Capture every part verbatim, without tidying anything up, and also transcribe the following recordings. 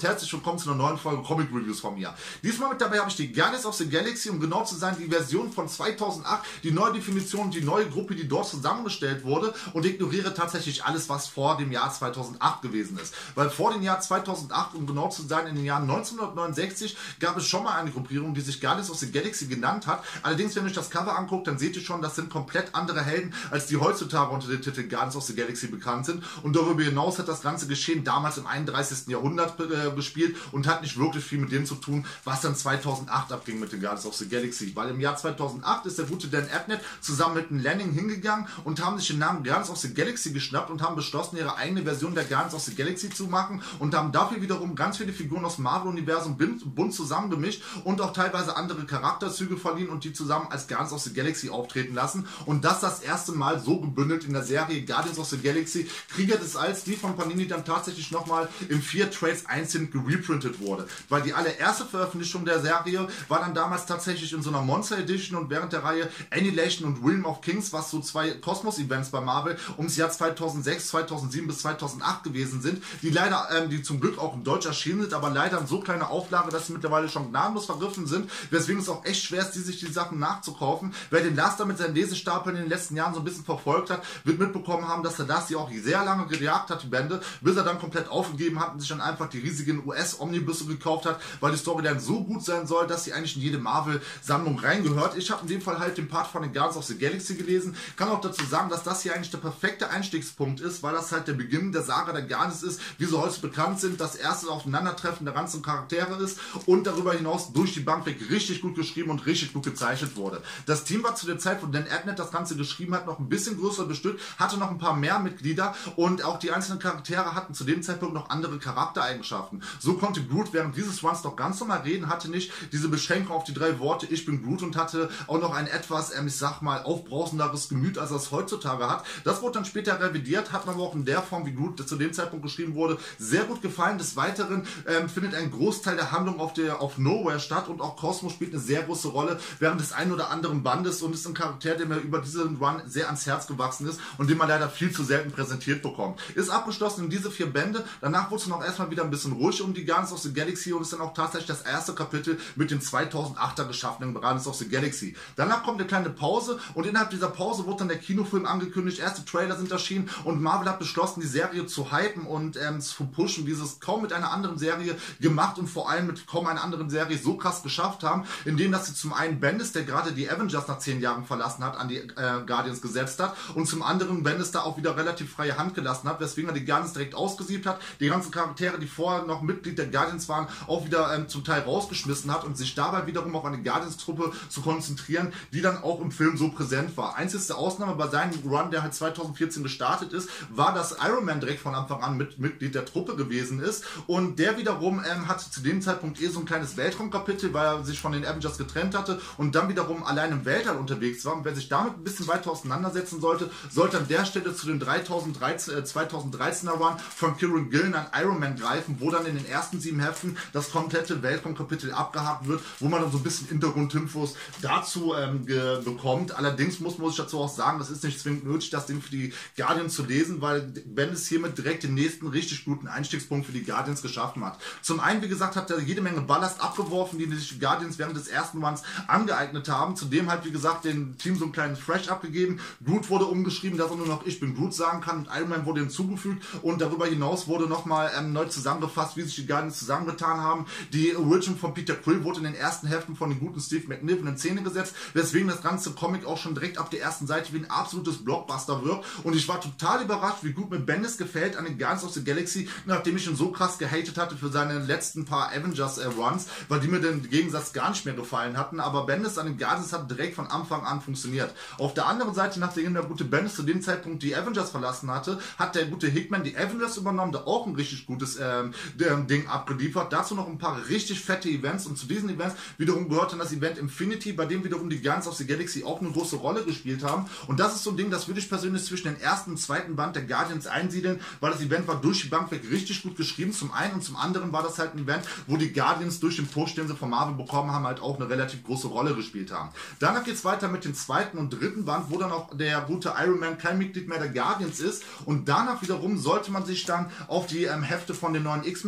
herzlich willkommen zu einer neuen Folge Comic Reviews von mir. Diesmal mit dabei habe ich die Guardians of the Galaxy, um genau zu sein, die Version von zweitausendacht, die neue Definition, die neue Gruppe, die dort zusammengestellt wurde, und ignoriere tatsächlich alles, was vor dem Jahr zweitausendacht gewesen ist. Weil vor dem Jahr zweitausendacht, um genau zu sein, in den Jahren neunzehnhundertneunundsechzig, gab es schon mal eine Gruppierung, die sich Guardians of the Galaxy genannt hat. Allerdings, wenn ihr euch das Cover anguckt, dann seht ihr schon, das sind komplett andere Helden, als die heutzutage unter dem Titel Guardians of the Galaxy bekannt sind. Und darüber hinaus hat das ganze Geschehen damals im einunddreißigsten Jahrhundert äh, gespielt und hat nicht wirklich viel mit dem zu tun, was dann zweitausendacht abging mit den Guardians of the Galaxy. Weil im Jahr zweitausendacht ist der gute Dan Abnett zusammen mit dem Lanning hingegangen und haben sich den Namen Guardians of the Galaxy geschnappt und haben beschlossen, ihre eigene Version der Guardians of the Galaxy zu machen und haben dafür wiederum ganz viele Figuren aus dem Marvel-Universum bunt zusammengemischt und auch teilweise andere Charakterzüge verliehen und die zusammen als Guardians of the Galaxy auftreten lassen. Und das das erste Mal so gebündelt in der Serie Guardians of the Galaxy, Krieger des Alls, die von Panini dann tatsächlich nochmal in vier Trades einzeln gereprintet wurde. Weil die allererste Veröffentlichung der Serie war dann damals tatsächlich in so einer Monster Edition und während der Reihe Annihilation und Realm of Kings, was so zwei Kosmos-Events bei Marvel ums Jahr zweitausendsechs, zweitausendsieben bis zweitausendacht gewesen sind, die leider, ähm, die zum Glück auch in Deutsch erschienen sind, aber leider in so kleiner Auflage, dass sie mittlerweile schon gnadenlos vergriffen sind, weswegen es auch echt schwer ist, die sich die Sachen nachzukaufen. Wer den Laster mit seinen Lesestapeln in den letzten Jahren so ein bisschen verfolgt hat, wird mitbekommen haben, dass er das hier auch sehr lange gejagt hat, die Bände, bis er dann komplett aufgegeben hat und sich dann einfach die riesigen U S-Omnibusse gekauft hat, weil die Story dann so gut sein soll, dass sie eigentlich in jede Marvel-Sammlung reingehört. Ich habe in dem Fall halt den Part von den Guardians of the Galaxy gelesen, kann auch dazu sagen, dass das hier eigentlich der perfekte Einstiegspunkt ist, weil das halt der Beginn der Saga der Guardians ist, wie sie heute bekannt sind, das erste Aufeinandertreffen der ganzen Charaktere ist und darüber hinaus durch die Bank weg richtig gut geschrieben und richtig gut gezeichnet wurde. Das Team war zu der Zeit, wo Dan Abnett das Ganze geschrieben hat, noch ein bisschen größer bestückt, hatte noch ein paar mehr Mitglieder und auch die einzelnen Charaktere hatten zu dem Zeitpunkt noch andere Charaktereigenschaften. So konnte Groot während dieses Runs noch ganz normal reden, hatte nicht diese Beschränkung auf die drei Worte, ich bin Groot, und hatte auch noch ein etwas, ähm, ich sag mal, aufbrausenderes Gemüt, als er es heutzutage hat. Das wurde dann später revidiert, hat man aber auch in der Form, wie Groot zu dem Zeitpunkt geschrieben wurde, sehr gut gefallen. Des Weiteren ähm, findet ein Großteil der Handlung auf, der, auf Nowhere statt und auch Cosmo spielt eine sehr große Rolle während des einen oder anderen Bandes und ist ein Charakter, der mir über diesen Run sehr ans Herz gewachsen ist und den man leider viel zu selten präsentiert bekommt. Ist abgeschlossen in diese vier Bände. Danach wurde es noch erstmal wieder ein bisschen ruhig um die Guardians of the Galaxy und ist dann auch tatsächlich das erste Kapitel mit dem zweitausendachter geschaffenen Guardians of the Galaxy. Danach kommt eine kleine Pause und innerhalb dieser Pause wurde dann der Kinofilm angekündigt, erste Trailer sind erschienen und Marvel hat beschlossen, die Serie zu hypen und ähm, zu pushen, wie sie es kaum mit einer anderen Serie gemacht und vor allem mit kaum einer anderen Serie so krass geschafft haben, indem dass sie zum einen Bendis, der gerade die Avengers nach zehn Jahren verlassen hat, an die äh, Guardians gesetzt hat und zum anderen Bendis da auch wieder relativ freie Hand gelassen hat, weswegen er die Guardians direkt ausgesiebt hat, die ganzen Charaktere, die vorher noch Mitglied der Guardians waren, auch wieder ähm, zum Teil rausgeschmissen hat und sich dabei wiederum auf eine Guardians-Truppe zu konzentrieren, die dann auch im Film so präsent war. Einzigste Ausnahme bei seinem Run, der halt zweitausendvierzehn gestartet ist, war, dass Iron Man direkt von Anfang an mit, Mitglied der Truppe gewesen ist und der wiederum ähm, hatte zu dem Zeitpunkt eh so ein kleines Weltraumkapitel, weil er sich von den Avengers getrennt hatte und dann wiederum allein im Weltall unterwegs war und wer sich damit ein bisschen weiter auseinandersetzen sollte, sollte an der Stelle zu den dreitausenddreizehn, äh, zweitausenddreizehner Run von Kieran Gillen an Iron Man greifen, wo dann in den ersten sieben Heften das komplette Weltraumkapitel abgehakt wird, wo man dann so ein bisschen Hintergrundinfos dazu ähm, bekommt. Allerdings muss, muss ich dazu auch sagen, das ist nicht zwingend nötig, das Ding für die Guardians zu lesen, weil Bendis hiermit direkt den nächsten richtig guten Einstiegspunkt für die Guardians geschaffen hat. Zum einen, wie gesagt, hat er jede Menge Ballast abgeworfen, die sich die Guardians während des ersten Runs angeeignet haben. Zudem hat, wie gesagt, dem Team so ein kleines Fresh abgegeben. Groot wurde umgeschrieben, dass er nur noch ich bin Groot sagen kann und Iron Man wurde hinzugefügt und darüber hinaus wurde nochmal ähm, neu zusammengefasst, wie sich die Guardians zusammengetan haben. Die Origin von Peter Quill wurde in den ersten Heften von den guten Steve McNiven in Szene gesetzt, weswegen das ganze Comic auch schon direkt ab der ersten Seite wie ein absolutes Blockbuster wirkt und ich war total überrascht, wie gut mir Bendis gefällt an den Guardians of the Galaxy, nachdem ich ihn so krass gehatet hatte für seine letzten paar Avengers äh, Runs, weil die mir den Gegensatz gar nicht mehr gefallen hatten, aber Bendis an den Guardians hat direkt von Anfang an funktioniert. Auf der anderen Seite, nachdem der gute Bendis zu dem Zeitpunkt die Avengers verlassen hatte, hat der gute Hickman die Avengers übernommen, da auch ein richtig gutes ähm, Ding abgeliefert. Dazu noch ein paar richtig fette Events und zu diesen Events wiederum gehört dann das Event Infinity, bei dem wiederum die Guardians of the Galaxy auch eine große Rolle gespielt haben und das ist so ein Ding, das würde ich persönlich zwischen den ersten und zweiten Band der Guardians einsiedeln, weil das Event war durch die Bank weg richtig gut geschrieben, zum einen und zum anderen war das halt ein Event, wo die Guardians durch den Push, den sie von Marvel bekommen haben, halt auch eine relativ große Rolle gespielt haben. Danach geht es weiter mit dem zweiten und dritten Band, wo dann auch der gute Iron Man kein Mitglied mehr der Guardians ist und danach wiederum sollte man sich dann auf die ähm, Hefte von den neuen X-Men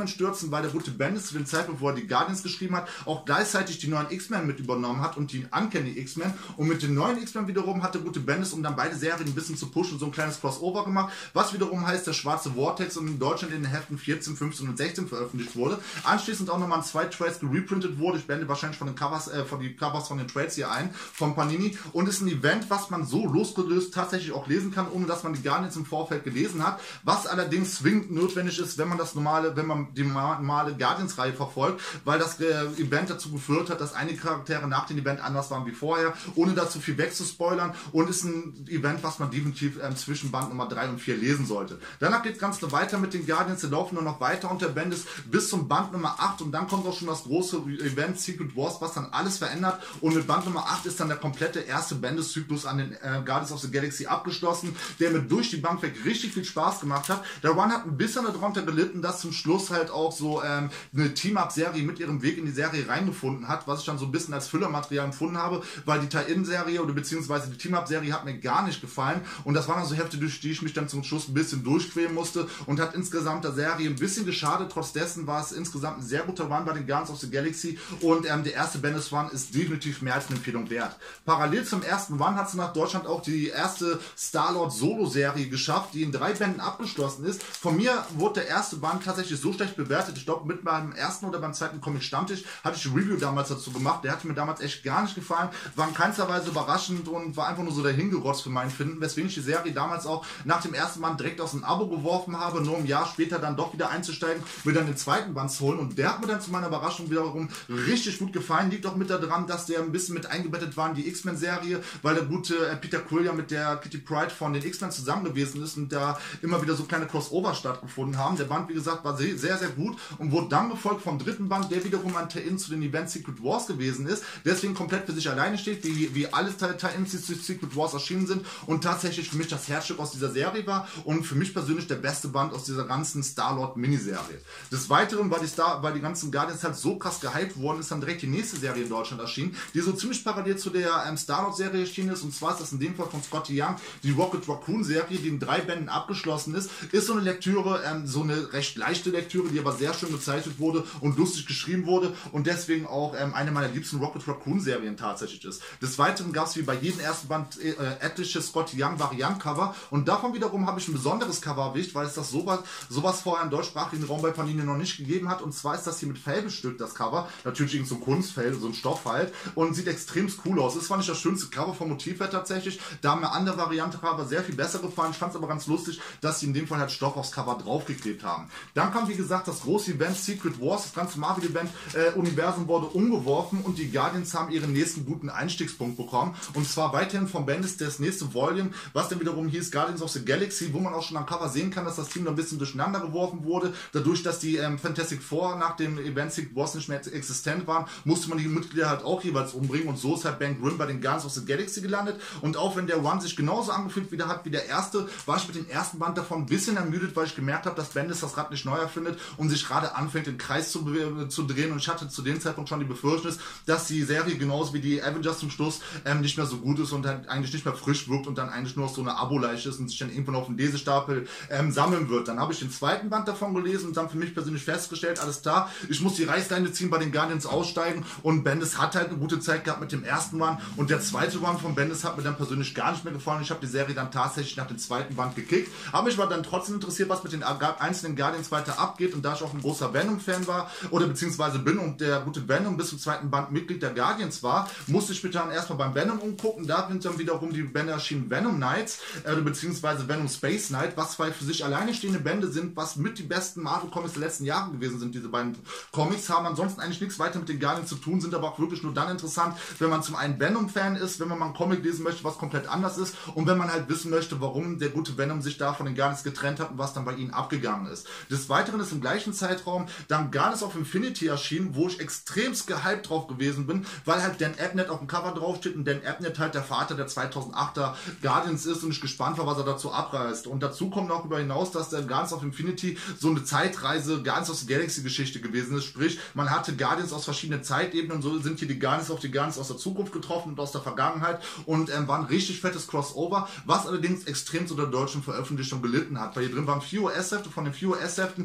X-Men stürzen, weil der gute Bendis zu dem Zeitpunkt, wo er die Guardians geschrieben hat, auch gleichzeitig die neuen X-Men mit übernommen hat und die Uncanny X-Men. Und mit den neuen X-Men wiederum hat der gute Bendis, um dann beide Serien ein bisschen zu pushen, so ein kleines Crossover gemacht, was wiederum heißt, der schwarze Vortex und in Deutschland in den Heften vierzehn, fünfzehn und sechzehn veröffentlicht wurde. Anschließend auch nochmal in zwei Trades gereprintet wurde. Ich blende wahrscheinlich von den Covers, äh, von die Covers von den Trades hier ein, von Panini. Und ist ein Event, was man so losgelöst tatsächlich auch lesen kann, ohne dass man die Guardians im Vorfeld gelesen hat. Was allerdings zwingend notwendig ist, wenn man das normale, wenn man die normale Guardians-Reihe verfolgt, weil das äh, Event dazu geführt hat, dass einige Charaktere nach dem Event anders waren wie vorher, ohne dazu viel wegzuspoilern. Und ist ein Event, was man definitiv ähm, zwischen Band Nummer drei und vier lesen sollte. Danach geht das Ganze weiter mit den Guardians, die laufen nur noch weiter unter Bendis bis zum Band Nummer acht und dann kommt auch schon das große Event Secret Wars, was dann alles verändert und mit Band Nummer acht ist dann der komplette erste Bendis-Zyklus an den äh, Guardians of the Galaxy abgeschlossen, der mir durch die Bank weg richtig viel Spaß gemacht hat. Der Run hat ein bisschen darunter gelitten, dass zum Schluss halt auch so ähm, eine Team-Up-Serie mit ihrem Weg in die Serie reingefunden hat, was ich dann so ein bisschen als Füllermaterial empfunden habe, weil die Tie-In-Serie oder beziehungsweise die Team-Up-Serie hat mir gar nicht gefallen und das waren dann so Hefte, durch die ich mich dann zum Schluss ein bisschen durchquälen musste und hat insgesamt der Serie ein bisschen geschadet. Trotz dessen war es insgesamt ein sehr guter Run bei den Guardians of the Galaxy und ähm, der erste Bendis Run ist definitiv mehr als eine Empfehlung wert. Parallel zum ersten Run hat sie nach Deutschland auch die erste Star-Lord Solo-Serie geschafft, die in drei Bänden abgeschlossen ist. Von mir wurde der erste Band tatsächlich so schlecht bewertet. Ich glaube, mit meinem ersten oder beim zweiten Comic-Stammtisch hatte ich ein Review damals dazu gemacht. Der hatte mir damals echt gar nicht gefallen, war in keinster Weise überraschend und war einfach nur so dahingerotzt für mein Finden, weswegen ich die Serie damals auch nach dem ersten Band direkt aus dem Abo geworfen habe, nur ein Jahr später dann doch wieder einzusteigen, mir dann den zweiten Band zu holen und der hat mir dann zu meiner Überraschung wiederum richtig gut gefallen. Liegt auch mit daran, dass der ein bisschen mit eingebettet war in die X-Men-Serie, weil der gute Peter Quill ja mit der Kitty Pryde von den X-Men zusammen gewesen ist und da immer wieder so kleine Crossover stattgefunden haben. Der Band, wie gesagt, war sehr, sehr, sehr gut und wurde dann gefolgt vom dritten Band, der wiederum ein Tie-In zu den Events Secret Wars gewesen ist, deswegen komplett für sich alleine steht, wie, wie alles Tie-Ins, die zu Secret Wars erschienen sind und tatsächlich für mich das Herzstück aus dieser Serie war und für mich persönlich der beste Band aus dieser ganzen Star-Lord-Miniserie. Des Weiteren, weil die, Star, weil die ganzen Guardians halt so krass gehypt worden ist, dann direkt die nächste Serie in Deutschland erschienen, die so ziemlich parallel zu der ähm, Star-Lord-Serie erschienen ist und zwar ist das in dem Fall von Scotty Young die Rocket Raccoon-Serie, die in drei Bänden abgeschlossen ist. Ist so eine Lektüre, ähm, so eine recht leichte Lektüre, die aber sehr schön gezeichnet wurde und lustig geschrieben wurde und deswegen auch ähm, eine meiner liebsten Rocket Raccoon-Serien tatsächlich ist. Des Weiteren gab es wie bei jedem ersten Band äh, etliche Scotty Young Variant-Cover und davon wiederum habe ich ein besonderes Cover erwischt, weil es das sowas, sowas vorher im deutschsprachigen Raum bei Panini noch nicht gegeben hat und zwar ist das hier mit Fell bestückt, das Cover. Natürlich irgend so ein Kunstfell, so ein Stoff halt und sieht extrem cool aus. Das fand ich das schönste Cover vom Motiv her tatsächlich. Da haben mir andere Variante Cover sehr viel besser gefallen. Ich fand es aber ganz lustig, dass sie in dem Fall halt Stoff aufs Cover draufgeklebt haben. Dann kam wie gesagt das große Event Secret Wars, das ganze Marvel-Event äh, Universum wurde umgeworfen und die Guardians haben ihren nächsten guten Einstiegspunkt bekommen und zwar weiterhin von Bendis das nächste Volume, was dann wiederum hieß Guardians of the Galaxy, wo man auch schon am Cover sehen kann, dass das Team noch ein bisschen durcheinander geworfen wurde. Dadurch, dass die ähm, Fantastic Four nach dem Event Secret Wars nicht mehr existent waren, musste man die Mitglieder halt auch jeweils umbringen und so ist halt Ben Grimm bei den Guardians of the Galaxy gelandet und auch wenn der Run sich genauso angefühlt wieder hat wie der erste, war ich mit dem ersten Band davon ein bisschen ermüdet, weil ich gemerkt habe, dass Bendis das Rad nicht neu erfindet und sich gerade anfängt, den Kreis zu, zu drehen und ich hatte zu dem Zeitpunkt schon die Befürchtung, dass die Serie genauso wie die Avengers zum Schluss ähm, nicht mehr so gut ist und halt eigentlich nicht mehr frisch wirkt und dann eigentlich nur so eine Abo-Leiche ist und sich dann irgendwann auf den Lesestapel ähm, sammeln wird. Dann habe ich den zweiten Band davon gelesen und dann für mich persönlich festgestellt, alles klar, ich muss die Reißleine ziehen, bei den Guardians aussteigen und Bendis hat halt eine gute Zeit gehabt mit dem ersten Run und der zweite Run von Bendis hat mir dann persönlich gar nicht mehr gefallen. Ich habe die Serie dann tatsächlich nach dem zweiten Band gekickt, habe mich aber dann trotzdem interessiert, was mit den einzelnen Guardians weiter abgeht und da ich auch ein großer Venom-Fan war oder beziehungsweise bin und der gute Venom bis zum zweiten Band Mitglied der Guardians war, musste ich mich dann erstmal beim Venom umgucken. Da sind dann wiederum die Bände erschienen Venom Knights äh, beziehungsweise Venom Space Knight, was zwei für sich alleine stehende Bände sind, was mit die besten Marvel-Comics der letzten Jahre gewesen sind. Diese beiden Comics haben ansonsten eigentlich nichts weiter mit den Guardians zu tun, sind aber auch wirklich nur dann interessant, wenn man zum einen Venom-Fan ist, wenn man mal einen Comic lesen möchte, was komplett anders ist und wenn man halt wissen möchte, warum der gute Venom sich da von den Guardians getrennt hat und was dann bei ihnen abgegangen ist. Des Weiteren ist im gleichen Zeitraum dann Guardians of Infinity erschienen, wo ich extremst gehypt drauf gewesen bin, weil halt Dan Abnett auf dem Cover draufsteht und Dan Abnett halt der Vater der zweitausendachter Guardians ist und ich gespannt war, was er dazu abreißt. Und dazu kommt noch über hinaus, dass der Guardians of Infinity so eine Zeitreise Guardians of the Galaxy Geschichte gewesen ist, sprich, man hatte Guardians aus verschiedenen Zeitebenen und so sind hier die Guardians of the Guardians aus der Zukunft getroffen und aus der Vergangenheit und ähm, war ein richtig fettes Crossover, was allerdings extrem zu der deutschen Veröffentlichung gelitten hat, weil hier drin waren vier U S-Hefte, von den vier U S-Heften waren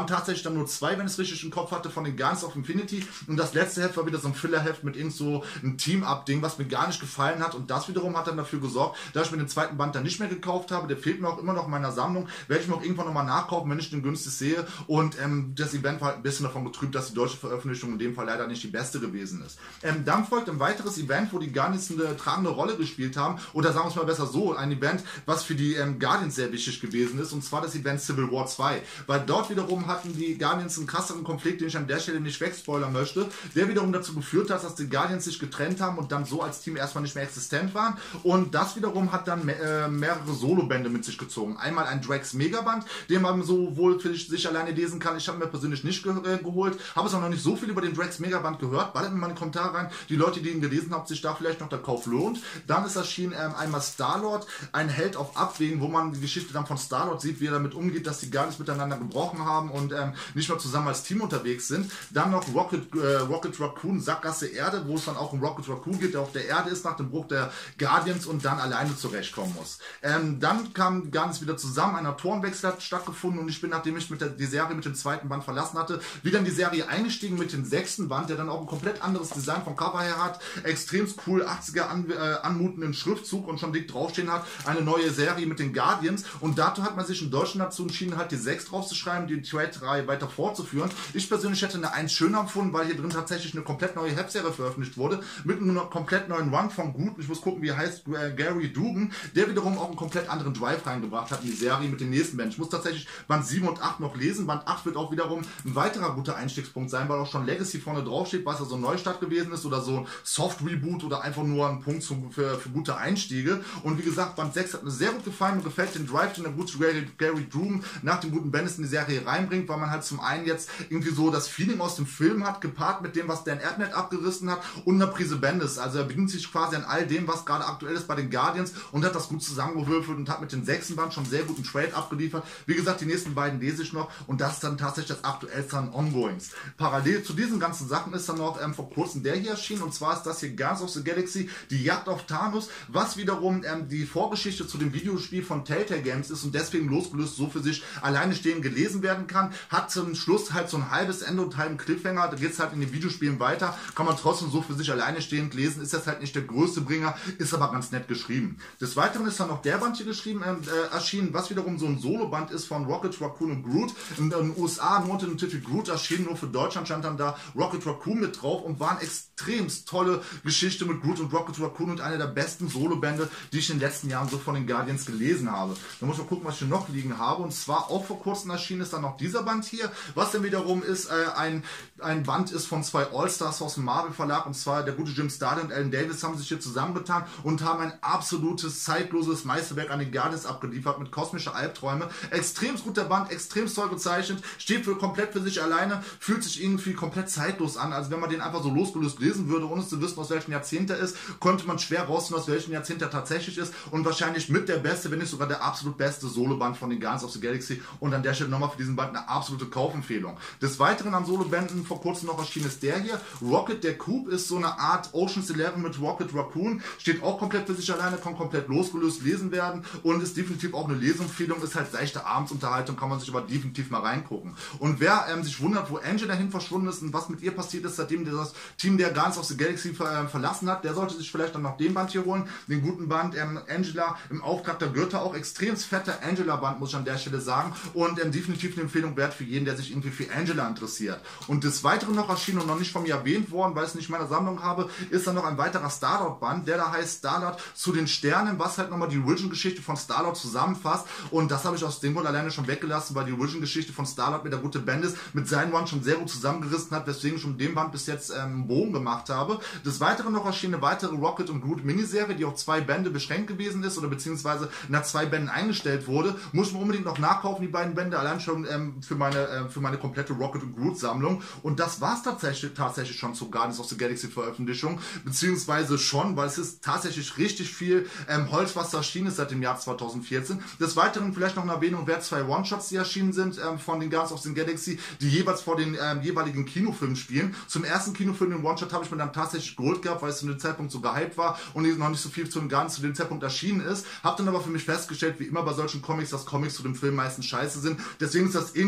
waren tatsächlich dann nur zwei, wenn ich es richtig im Kopf hatte, von den Guardians of Infinity. Und das letzte Heft war wieder so ein Filler-Heft mit irgend so einem Team-Up-Ding, was mir gar nicht gefallen hat. Und das wiederum hat dann dafür gesorgt, dass ich mir den zweiten Band dann nicht mehr gekauft habe. Der fehlt mir auch immer noch in meiner Sammlung. Werde ich mir auch irgendwann nochmal nachkaufen, wenn ich den günstig sehe. Und ähm, das Event war halt ein bisschen davon getrübt, dass die deutsche Veröffentlichung in dem Fall leider nicht die beste gewesen ist. Ähm, dann folgt ein weiteres Event, wo die Guardians eine tragende Rolle gespielt haben. Oder sagen wir es mal besser so, ein Event, was für die ähm, Guardians sehr wichtig gewesen ist. Und zwar das Event Civil War zwei. Weil dort wiederum hatten die Guardians einen krasseren Konflikt, den ich an der Stelle nicht wegspoilern möchte, der wiederum dazu geführt hat, dass die Guardians sich getrennt haben und dann so als Team erstmal nicht mehr existent waren. Und das wiederum hat dann äh, mehrere Solo-Bände mit sich gezogen. Einmal ein Drax Megaband, den man so wohl für sich alleine lesen kann. Ich habe mir persönlich nicht ge äh, geholt, habe es auch noch nicht so viel über den Drax Megaband gehört. Ballt mir mal in die Kommentare rein, die Leute, die ihn gelesen haben, sich da vielleicht noch der Kauf lohnt. Dann ist erschienen ähm, einmal Star-Lord, ein Held auf Abwägen, wo man die Geschichte dann von Star-Lord sieht, wie er damit umgeht, dass die Guardians miteinander gebrochen haben und ähm, nicht mehr zusammen als Team unterwegs sind. Dann noch Rocket, äh, Rocket Raccoon, Sackgasse Erde, wo es dann auch um Rocket Raccoon geht, der auf der Erde ist nach dem Bruch der Guardians und dann alleine zurechtkommen muss. Ähm, dann kam Guardians wieder zusammen, ein Autorenwechsel hat stattgefunden und ich bin, nachdem ich mit der, die Serie mit dem zweiten Band verlassen hatte, wieder in die Serie eingestiegen mit dem sechsten Band, der dann auch ein komplett anderes Design vom Cover her hat, extrem cool, achtziger an, äh, anmutenden Schriftzug und schon dick draufstehen hat, eine neue Serie mit den Guardians und dazu hat man sich in Deutschland dazu entschieden, halt die sechs draufzuschreiben, die Trade-Reihe weiter fortzuführen. Ich persönlich hätte eine eins schöner empfunden, weil hier drin tatsächlich eine komplett neue Heftserie veröffentlicht wurde, mit einem komplett neuen Run von Gut, ich muss gucken, wie er heißt, äh, Gary Dugan, der wiederum auch einen komplett anderen Drive reingebracht hat in die Serie mit den nächsten Bänden. Ich muss tatsächlich Band sieben und acht noch lesen. Band acht wird auch wiederum ein weiterer guter Einstiegspunkt sein, weil auch schon Legacy vorne drauf steht, was ja so ein Neustart gewesen ist oder so ein Soft-Reboot oder einfach nur ein Punkt zu, für, für gute Einstiege. Und wie gesagt, Band sechs hat mir sehr gut gefallen und gefällt den Drive, den der gute Gary, Gary Dugan nach dem guten Bendis in die Serie reinbringt, weil man halt zum einen jetzt irgendwie so das Feeling aus dem Film hat, gepaart mit dem, was Dan Abnett abgerissen hat und einer Prise Bendis. Also er bedient sich quasi an all dem, was gerade aktuell ist bei den Guardians und hat das gut zusammengewürfelt und hat mit dem sechsten Band schon sehr guten Trade abgeliefert. Wie gesagt, die nächsten beiden lese ich noch und das ist dann tatsächlich das aktuellste an Ongoings. Parallel zu diesen ganzen Sachen ist dann noch ähm, vor kurzem der hier erschienen und zwar ist das hier Guardians of the Galaxy, die Jagd auf Thanos, was wiederum ähm, die Vorgeschichte zu dem Videospiel von Telltale Games ist und deswegen losgelöst so für sich alleine stehend gelesen werden kann. Hat zum Schluss halt so ein halbes Ende und halben Cliffhanger, da geht es halt in den Videospielen weiter, kann man trotzdem so für sich alleine stehend lesen, ist jetzt halt nicht der größte Bringer, ist aber ganz nett geschrieben. Des Weiteren ist dann noch der Band hier geschrieben, äh, erschienen, was wiederum so ein Soloband ist von Rocket Raccoon und Groot. In den U S A nur unter dem Titel Groot erschienen, nur für Deutschland stand dann da Rocket Raccoon mit drauf und war eine extremst tolle Geschichte mit Groot und Rocket Raccoon und eine der besten Solobände, die ich in den letzten Jahren so von den Guardians gelesen habe. Da muss ich mal gucken, was ich hier noch liegen habe und zwar auch vor kurzem erschienen ist dann noch dieser Band hier, was dann wiederum ist, äh, ein, ein Band ist von zwei All-Stars aus dem Marvel Verlag und zwar der gute Jim Starlin und Alan Davis haben sich hier zusammengetan und haben ein absolutes, zeitloses Meisterwerk an den Guardians abgeliefert mit kosmische Albträume. Extrem guter Band, extrem toll gezeichnet, steht für komplett für sich alleine, fühlt sich irgendwie komplett zeitlos an. Also wenn man den einfach so losgelöst lesen würde, ohne zu wissen, aus welchem Jahrzehnt er ist, konnte man schwer rausfinden, aus welchem Jahrzehnt er tatsächlich ist und wahrscheinlich mit der beste, wenn nicht sogar der absolut beste Soloband von den Guardians of the Galaxy und an der Stelle nochmal für diesen Band eine absolute Kaufempfehlung. Des Weiteren an Solobänden vor kurzem noch erschienen ist der hier. Rocket der Coup ist so eine Art Ocean's Eleven mit Rocket Raccoon, steht auch komplett für sich alleine, kann komplett losgelöst lesen werden und ist definitiv auch eine Lesempfehlung, ist halt seichte Abendsunterhaltung, kann man sich aber definitiv mal reingucken. Und wer ähm, sich wundert, wo Angela hin verschwunden ist und was mit ihr passiert ist, seitdem das Team der Guardians of the Galaxy ver äh, verlassen hat, der sollte sich vielleicht dann noch den Band hier holen, den guten Band ähm, Angela im Auftrag der Götter, auch extrem fetter Angela-Band, muss ich an der Stelle sagen und ähm, definitiv eine Empfehlung wert für jeden, der sich irgendwie für Angela interessiert. Und des Weiteren noch erschienen und noch nicht von mir erwähnt worden, weil ich es nicht in meiner Sammlung habe, ist dann noch ein weiterer Star-Lord-Band, der da heißt Star-Lord zu den Sternen, was halt nochmal die Origin-Geschichte von Star-Lord zusammenfasst und das habe ich aus dem Grund alleine schon weggelassen, weil die Origin-Geschichte von Star-Lord mit der gute Bendis mit seinen One schon sehr gut zusammengerissen hat, weswegen ich schon dem Band bis jetzt ähm, einen Bogen gemacht habe. Des Weiteren noch erschien eine weitere Rocket und Groot Miniserie, die auf zwei Bände beschränkt gewesen ist oder beziehungsweise nach zwei Bänden eingestellt wurde. Muss man unbedingt noch nachkaufen, die beiden Bände, allein schon ähm, für, meine, äh, für meine komplette Rocket und Groot Sammlung. Und das war es tatsächlich, tatsächlich schon zur Guardians of the Galaxy Veröffentlichung, beziehungsweise schon, weil es ist tatsächlich richtig viel ähm, Holz, was da erschienen ist seit dem Jahr zweitausendvierzehn. Des Weiteren vielleicht noch eine Erwähnung, wer zwei One-Shots, die erschienen sind ähm, von den Guardians of the Galaxy, die jeweils vor den ähm, jeweiligen Kinofilmen spielen. Zum ersten Kinofilm, den One-Shot, habe ich mir dann tatsächlich geholt gehabt, weil es zu dem Zeitpunkt so gehypt war und noch nicht so viel zu den Guardians zu dem Zeitpunkt erschienen ist. Habe dann aber für mich festgestellt, wie immer bei solchen Comics, dass Comics zu dem Film meistens scheiße sind. Deswegen ist das irgendwo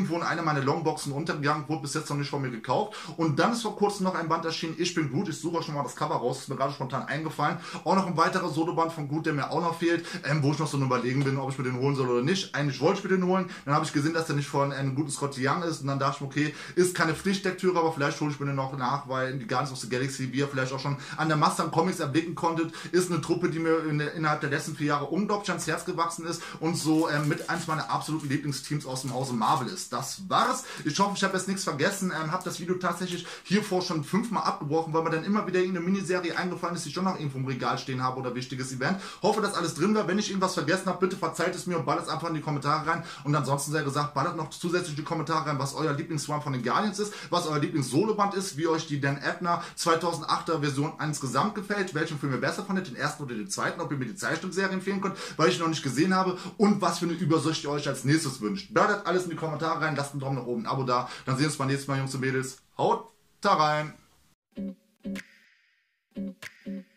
irgendwo in einer meiner Longboxen untergegangen, wurde bis jetzt noch nicht von mir gekauft. Und dann ist vor kurzem noch ein Band erschienen, Ich bin Groot. Ich suche auch schon mal das Cover raus, ist mir gerade spontan eingefallen. Auch noch ein weiterer Soloband von Groot, der mir auch noch fehlt, ähm, wo ich noch so überlegen bin, ob ich mir den holen soll oder nicht. Eigentlich wollte ich mir den holen, dann habe ich gesehen, dass der nicht von einem guten Scotty Young ist und dann dachte ich mir, okay, ist keine Pflichtlektüre, aber vielleicht hole ich mir den noch nach, weil die Guardians of the Galaxy, wie ihr vielleicht auch schon an der Masse an Comics erblicken konntet, ist eine Truppe, die mir in, innerhalb der letzten vier Jahre unglaublich ans Herz gewachsen ist und so ähm, mit eins meiner absoluten Lieblingsteams aus dem Hause Marvel ist. Das war's. Ich hoffe, ich habe jetzt nichts vergessen, ähm, habe das Video tatsächlich hiervor schon fünfmal abgebrochen, weil mir dann immer wieder irgendeine Miniserie eingefallen ist, die ich schon noch irgendwo im Regal stehen habe oder wichtiges Event. Hoffe, dass alles drin war. Wenn ich irgendwas vergessen habe, bitte verzeiht es mir und ballert es einfach in die Kommentare rein. Und ansonsten sehr gesagt, ballert noch zusätzlich die Kommentare rein, was euer Lieblingsrun von den Guardians ist, was euer Lieblings-Soloband ist, wie euch die Dan Abner zweitausendachter Version insgesamt gefällt, welchen Film ihr besser fandet, den ersten oder den zweiten, ob ihr mir die Zeichentrickserie empfehlen könnt, weil ich noch nicht gesehen habe und was für eine Übersicht ihr euch als nächstes wünscht. Ballert alles in die Kommentare rein, lasst einen Daumen nach oben, ein Abo da, dann sehen wir uns beim nächsten Mal, Jungs und Mädels. Haut da rein!